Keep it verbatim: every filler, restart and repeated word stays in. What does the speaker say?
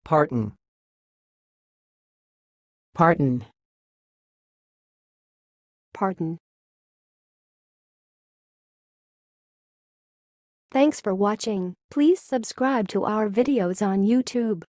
parten, parten, parten. Thanks for watching. Please subscribe to our videos on YouTube.